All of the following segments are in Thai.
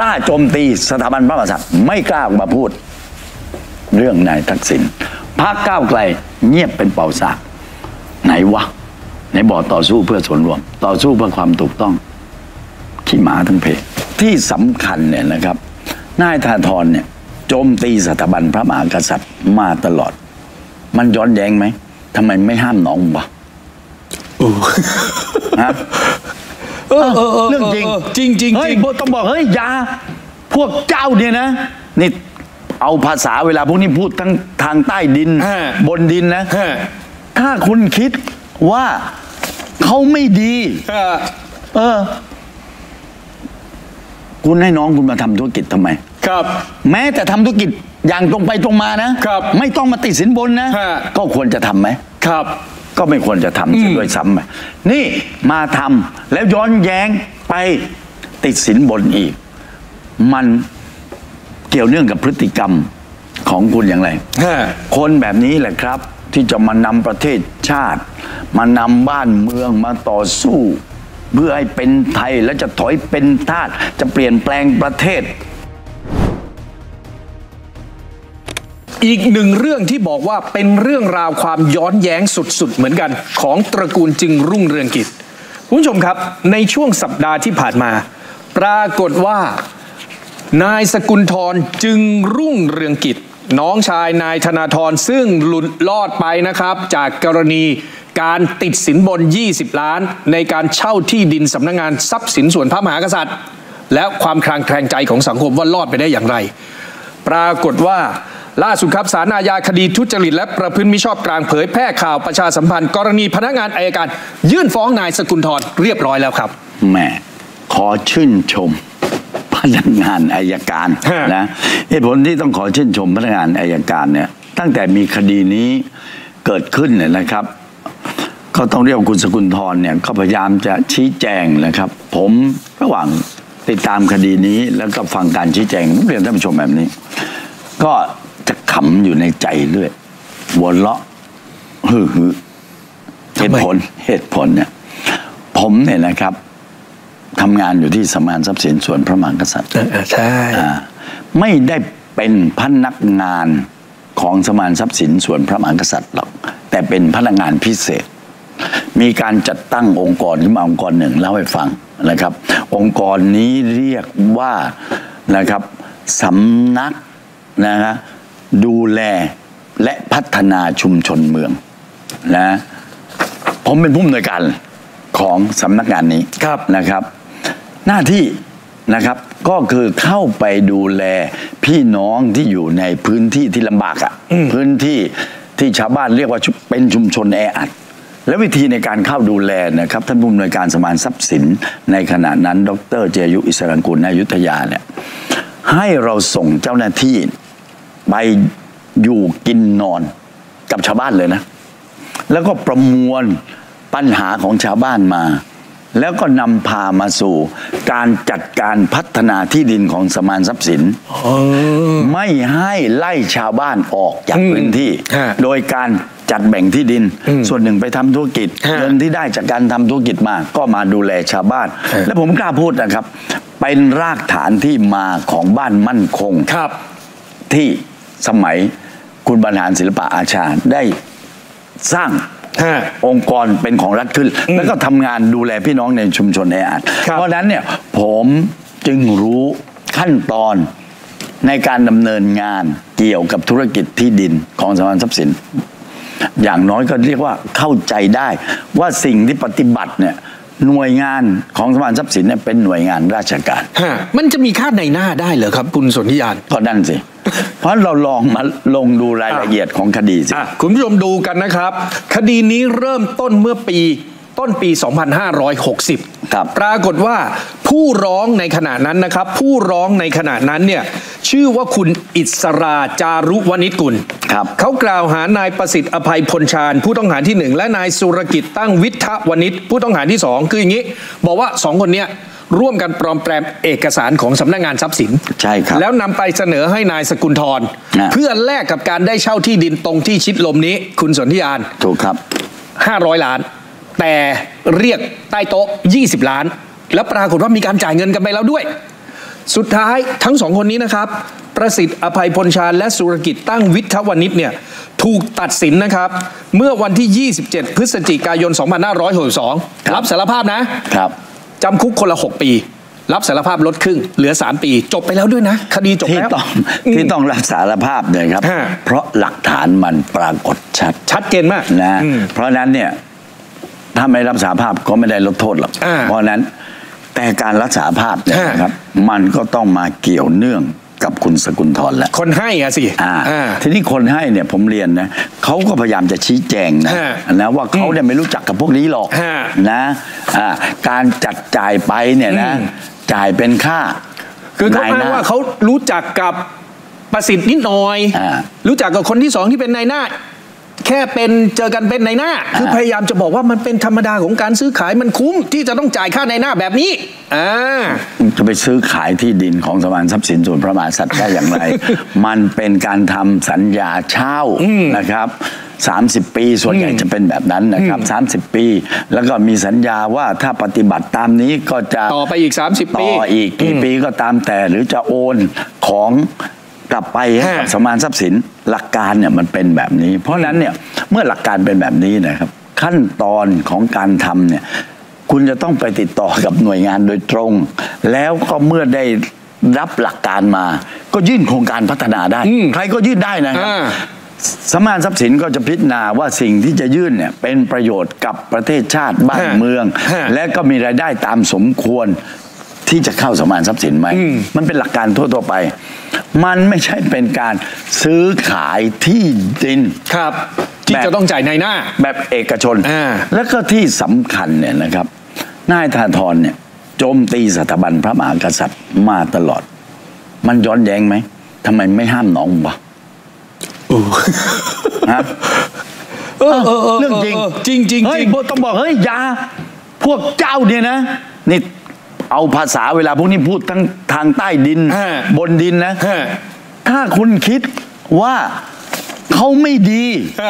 ล้าโจมตีสถาบันพระมหากษัตริย์ไม่กล้าออกมาพูดเรื่องนายทักษิณพรรคก้าวไกลเงียบเป็นเป่าสากไหนวะไหนบอกต่อสู้เพื่อส่วนรวมต่อสู้เพื่อความถูกต้องขี้หมาทั้งเพที่สำคัญเนี่ยนะครับนายธนาธรเนี่ยโจมตีสถาบันพระมหากษัตริย์มาตลอดมันย้อนแย้งไหมทำไมไม่ห้ามน้องวะเรื่องจริงจริงต้องบอกเฮ้ยยาพวกเจ้าเนี่ยนะนี่เอาภาษาเวลาพวกนี้พูดทั้งทางใต้ดินบนดินนะถ้าคุณคิดว่าเขาไม่ดีคุณให้น้องคุณมาทำธุรกิจทำไมครับแม้แต่ทำธุรกิจอย่างตรงไปตรงมานะครับไม่ต้องมาติดสินบนนะก็ควรจะทำไหมครับก็ไม่ควรจะทำด้วยซ้ำนี่มาทำแล้วย้อนแย้งไปติดสินบนอีกมันเกี่ยวเนื่องกับพฤติกรรมของคุณอย่างไรคนแบบนี้แหละครับที่จะมานำประเทศชาติมานำบ้านเมืองมาต่อสู้เพื่อให้เป็นไทยและจะถอยเป็นทาสจะเปลี่ยนแปลงประเทศอีกหนึ่งเรื่องที่บอกว่าเป็นเรื่องราวความย้อนแย้งสุดๆเหมือนกันของตระกูลจึงรุ่งเรืองกิจคุณผู้ชมครับในช่วงสัปดาห์ที่ผ่านมาปรากฏว่านายสกุลธรจึงรุ่งเรืองกิจน้องชายนายธนาธรซึ่งหลุดรอดไปนะครับจากกรณีการติดสินบน20 ล้านในการเช่าที่ดินสำนักงานทรัพย์สินส่วนพระมหากษัตริย์และความคลางแคลงใจของสังคมว่ารอดไปได้อย่างไรปรากฏว่าล่าสุดครับศาลอาญาคดีทุจริตและประพฤติมิชอบกลางเผยแพร่ข่าวประชาสัมพันธ์กรณีพนักงานอัยการยื่นฟ้องนายสกุลธรเรียบร้อยแล้วครับแม่ขอชื่นชมพนักงานอัยการนะเหตุผลที่ต้องขอชื่นชมพนักงานอัยการเนี่ยตั้งแต่มีคดีนี้เกิดขึ้นเนี่ยนะครับก็ต้องเรียกคุณสกุลธรเนี่ยก็พยายามจะชี้แจงนะครับผมระหว่างติดตามคดีนี้แล้วก็ฟังการชี้แจงผมเรียนท่านผู้ชมแบบนี้ก็จะขำอยู่ในใจเรื่อยหัวเราะเหตุผลเนี่ยผมเนี่ยนะครับทำงานอยู่ที่สำนักงานทรัพย์สินส่วนพระมหากษัตริย์ใช่ไม่ได้เป็นพนักงานของสำนักงานทรัพย์สินส่วนพระมหากษัตริย์หรอกแต่เป็นพนักงานพิเศษมีการจัดตั้งองค์กรขึ้นมาองค์กรหนึ่งเล่าให้ฟังนะครับองค์กรนี้เรียกว่านะครับสำนักนะดูแลและพัฒนาชุมชนเมืองนะผมเป็นผู้อำนวยการของสำนักงานนี้นะครับหน้าที่นะครับก็คือเข้าไปดูแลพี่น้องที่อยู่ในพื้นที่ที่ลำบากพื้นที่ที่ชาวบ้านเรียกว่าเป็นชุมชนแออัดและวิธีในการเข้าดูแลนะครับท่านผู้อำนวยการสำนักงานทรัพย์สินในขณะนั้นดร.เจยุอิสรังกุลอยุธยาเนี่ยให้เราส่งเจ้าหน้าที่ไปอยู่กินนอนกับชาวบ้านเลยนะแล้วก็ประมวลปัญหาของชาวบ้านมาแล้วก็นำพามาสู่การจัดการพัฒนาที่ดินของสำนักงานทรัพย์สินไม่ให้ไล่ชาวบ้านออกจากพื้นที่โดยการจัดแบ่งที่ดินส่วนหนึ่งไปทำธุรกิจเงินที่ได้จากการทำธุรกิจมาก็มาดูแลชาวบ้านและผมกล้าพูดนะครับเป็นรากฐานที่มาของบ้านมั่นคงที่สมัยคุณบรรหารศิลปะอาชาได้สร้างองค์กรเป็นของรัฐขึ้นแล้วก็ทำงานดูแลพี่น้องในชุมชนแออัดเพราะนั้นเนี่ยผมจึงรู้ขั้นตอนในการดำเนินงานเกี่ยวกับธุรกิจที่ดินของสำนักงานทรัพย์สินอย่างน้อยก็เรียกว่าเข้าใจได้ว่าสิ่งที่ปฏิบัติเนี่ยหน่วยงานของสำนักงานทรัพย์สินเนี่ยเป็นหน่วยงานราชการมันจะมีค่าในหน้าได้เหรอครับคุณสนธิยานก็นั่นสิเพราะเราลองมาลงดูรายละเอียดของคดีสิคุณผู้ชมดูกันนะครับคดีนี้เริ่มต้นเมื่อต้นปี 2560 ปรากฏว่าผู้ร้องในขณะนั้นนะครับผู้ร้องในขณะนั้นเนี่ยชื่อว่าคุณอิสราจารุวณิชกุลเขากล่าวหานายประสิทธิ์อภัยพลชาญผู้ต้องหาที่1และนายสุรกิจตั้งวิทะวณิชผู้ต้องหาที่2คืออย่างนี้บอกว่า2คนเนี้ยร่วมกันปลอมแปลงเอกสารของสำนักงานทรัพย์สินใช่ครับแล้วนำไปเสนอให้นายสกุลธรเพื่อแลกกับการได้เช่าที่ดินตรงที่ชิดลมนี้คุณสนธิยานถูกครับ 500 ล้านแต่เรียกใต้โต๊ะ20 ล้านแล้วปรากฏว่ามีการจ่ายเงินกันไปแล้วด้วยสุดท้ายทั้งสองคนนี้นะครับประสิทธิ์อภัยพลชาญและสุรกิจตั้งวิทวณิชเนี่ยถูกตัดสินนะครับเมื่อวันที่ 27 พฤศจิกายน 2562 รับสารภาพนะครับจำคุกคนละ 6 ปี รับสารภาพลดครึ่งเหลือ 3 ปีจบไปแล้วด้วยนะคดีจบแล้วที่ต้องรับสารภาพเนี่ยครับเพราะหลักฐานมันปรากฏชัดเจนมากนะเพราะนั้นเนี่ยถ้าไม่รับสารภาพก็ไม่ได้ลดโทษหรอกเพราะนั้นแต่การรับสารภาพเนี่ยนะครับมันก็ต้องมาเกี่ยวเนื่องกับคุณสกุลธรแหละคนให้อะสิทีนี้คนให้เนี่ยผมเรียนนะเขาก็พยายามจะชี้แจงนะว่าเขาเนี่ยไม่รู้จักกับพวกนี้หรอกนะการจัดจ่ายไปเนี่ยนะจ่ายเป็นค่าคือเขาอ้างว่าเขารู้จักกับประสิทธิ์นิดหน่อยรู้จักกับคนที่สองที่เป็นนายหน้าแค่เป็นเจอกันเป็นนายหน้าคือพยายามจะบอกว่ามันเป็นธรรมดาของการซื้อขายมันคุ้มที่จะต้องจ่ายค่านายหน้าแบบนี้จะไปซื้อขายที่ดินของสมานทรัพย์สินส่วนพระมหากษัตริย์ได้อย่างไร มันเป็นการทำสัญญาเช่านะครับ30 ปีส่วนใหญ่จะเป็นแบบนั้นนะครับ30 ปีแล้วก็มีสัญญาว่าถ้าปฏิบัติตามนี้ก็จะต่อไปอีก30 ปีต่ออีกกี่ปีก็ตามแต่หรือจะโอนของกลับไปให้กับสมานทรัพย์สินหลักการเนี่ยมันเป็นแบบนี้เพราะนั้นเนี่ยเมื่อหลักการเป็นแบบนี้นะครับขั้นตอนของการทำเนี่ยคุณจะต้องไปติดต่อกับหน่วยงานโดยตรงแล้วก็เมื่อได้รับหลักการมาก็ยื่นโครงการพัฒนาได้ใครก็ยื่นได้นะครับสมานทรัพย์สินก็จะพิจารณาว่าสิ่งที่จะยื่นเนี่ยเป็นประโยชน์กับประเทศชาติบ้านเมืองและก็มีรายได้ตามสมควรที่จะเข้าสมานทรัพย์สินไหมมันเป็นหลักการทั่วๆไปมันไม่ใช่เป็นการซื้อขายที่ดินครับที่จะต้องจ่ายนายหน้าแบบเอกชนแล้วก็ที่สำคัญเนี่ยนะครับนายธาธรเนี่ยโจมตีสถาบันพระมหากษัตริย์มาตลอดมันย้อนแย้งไหมทำไมไม่ห้ามน้องวะเรื่องจริงจริงต้องบอกเฮ้ยยาพวกเจ้าเนี่ยนะนี่เอาภาษาเวลาพวกนี้พูดทั้งทางใต้ดินบนดินนะถ้าคุณคิดว่าเขาไม่ดี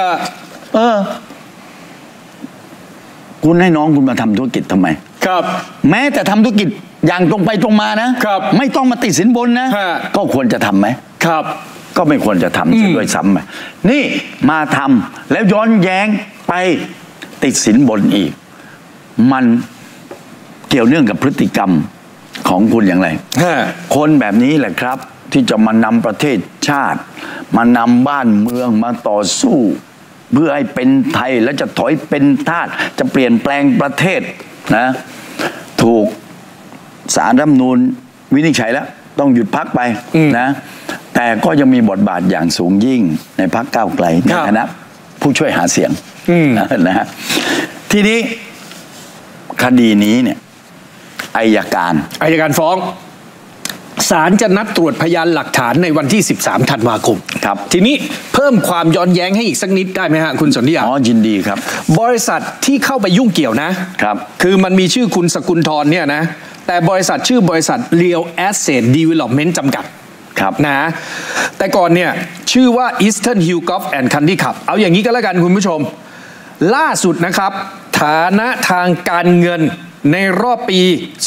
คุณให้น้องคุณมาทำธุรกิจทำไมครับแม้แต่ทำธุรกิจอย่างตรงไปตรงมานะครับไม่ต้องมาติดสินบนนะก็ควรจะทำไหมครับก็ไม่ควรจะทำซะด้วยซ้ำนี่มาทำแล้วย้อนแย้งไปติดสินบนอีกมันเกี่ยวเนื่องกับพฤติกรรมของคุณอย่างไรคนแบบนี้แหละครับที่จะมานำประเทศชาติมานำบ้านเมืองมาต่อสู้เพื่อให้เป็นไทยและจะถอยเป็นทาสจะเปลี่ยนแปลงประเทศนะถูกศาลรัฐธรรมนูญวินิจฉัยแล้วต้องหยุดพักไปนะแต่ก็ยังมีบทบาทอย่างสูงยิ่งในพรรคก้าวไกลในฐานะผู้ช่วยหาเสียงนะฮะทีนี้คดีนี้เนี่ยอัยการฟ้องศาลจะนัดตรวจพยานหลักฐานในวันที่13 ธันวาคมครับทีนี้เพิ่มความย้อนแย้งให้อีกสักนิดได้ไหมฮะคุณสนธิยายินดีครับบริษัทที่เข้าไปยุ่งเกี่ยวนะครับคือมันมีชื่อคุณสกุลธรเนี่ยนะแต่บริษัทชื่อบริษัท Real Asset Development จำกัดครับนะแต่ก่อนเนี่ยชื่อว่า Eastern Hill Golf and Country Club เอาอย่างนี้ก็แล้วกันคุณผู้ชมล่าสุดนะครับฐานะทางการเงินในรอบปี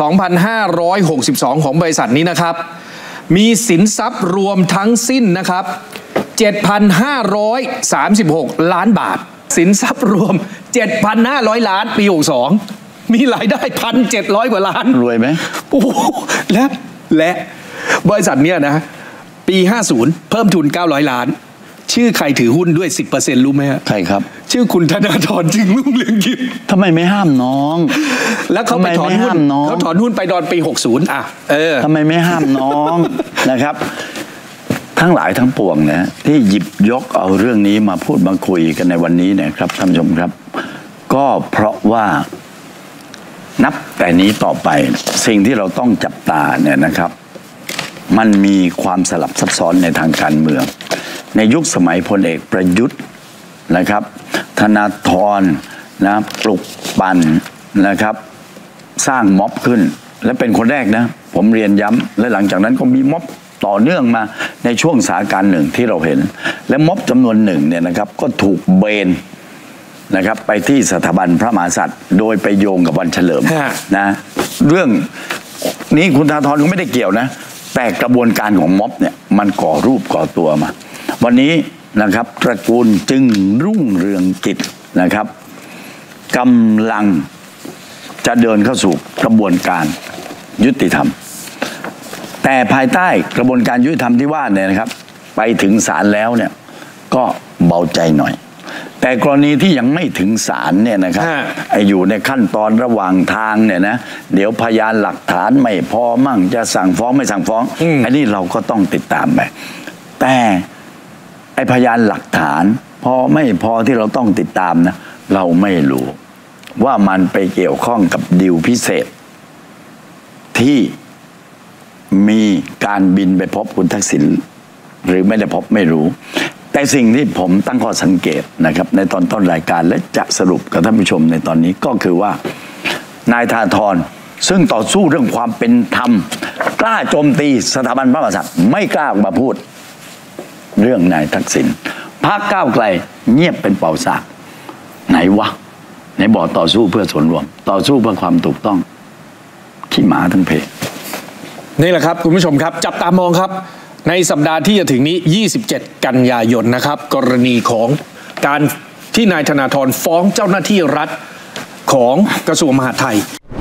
2562 ของบริษัทนี้นะครับมีสินทรัพย์รวมทั้งสิ้นนะครับ 7,536 ล้านบาทสินทรัพย์รวม 7,500 ล้านปี62มีรายได้ 1,700 กว่าล้านรวยไหมโอ้และบริษัทเนี้ยนะปี 50 เพิ่มทุน 900 ล้านชื่อใครถือหุ้นด้วย 10% รู้ไหมฮะใครครับชื่อคุณธนาธรจึงรุ่งเรืองกิจทำไมไม่ห้ามน้องแล้วเขาไปถอนหุ้นเขาถอนหุ้นไปตอนปี60 ทำไมไม่ห้ามน้อง นะครับทั้งหลายทั้งปวงนะที่หยิบยกเอาเรื่องนี้มาพูดมาคุยกันในวันนี้นะครับท่านผู้ชมครับก็เพราะว่านับแต่นี้ต่อไปสิ่งที่เราต้องจับตาเนี่ยนะครับมันมีความสลับซับซ้อนในทางการเมืองในยุคสมัยพลเอกประยุทธ์นะครับธนาธรนะปลุกปั่นนะครับสร้างม็อบขึ้นและเป็นคนแรกนะผมเรียนย้ำและหลังจากนั้นก็มีม็อบต่อเนื่องมาในช่วงสถานการณ์หนึ่งที่เราเห็นและม็อบจำนวนหนึ่งเนี่ยนะครับก็ถูกเบนนะครับไปที่สถาบันพระมหากษัตริย์โดยไปโยงกับวันเฉลิมนะเรื่องนี้คุณธนาธรก็ไม่ได้เกี่ยวนะแต่กระบวนการของม็อบเนี่ยมันก่อรูปก่อตัวมาวันนี้นะครับตระกูลจึงรุ่งเรืองกิจนะครับกำลังจะเดินเข้าสู่กระบวนการยุติธรรมแต่ภายใต้กระบวนการยุติธรรมที่ว่าเนี่ยนะครับไปถึงศาลแล้วเนี่ยก็เบาใจหน่อยแต่กรณีที่ยังไม่ถึงศาลเนี่ยนะครับอยู่ในขั้นตอนระหว่างทางเนี่ยนะเดี๋ยวพยานหลักฐานไม่พอมั่งจะสั่งฟ้องไม่สั่งฟ้องอันนี้เราก็ต้องติดตามไปแต่ไอ้พยานหลักฐานพอไม่พอที่เราต้องติดตามนะเราไม่รู้ว่ามันไปเกี่ยวข้องกับดีลพิเศษที่มีการบินไปพบคุณทักษิณหรือไม่ได้พบไม่รู้แต่สิ่งที่ผมตั้งข้อสังเกตนะครับในตอนต้นรายการและจะสรุปกับท่านผู้ชมในตอนนี้ก็คือว่านายธาธรซึ่งต่อสู้เรื่องความเป็นธรรมกล้าโจมตีสถาบันพระมหากษัตริย์ไม่กล้าออกมาพูดเรื่องนายทักษิณพรรคก้าวไกลเงียบเป็นเป่าสากไหนวะไหนบอกต่อสู้เพื่อส่วนรวมต่อสู้เพื่อความถูกต้องขี้หมาทั้งเพนี่แหละครับคุณผู้ชมครับจับตามองครับในสัปดาห์ที่จะถึงนี้27กันยายนนะครับกรณีของการที่นายธนาธรฟ้องเจ้าหน้าที่รัฐของกระทรวงมหาดไทย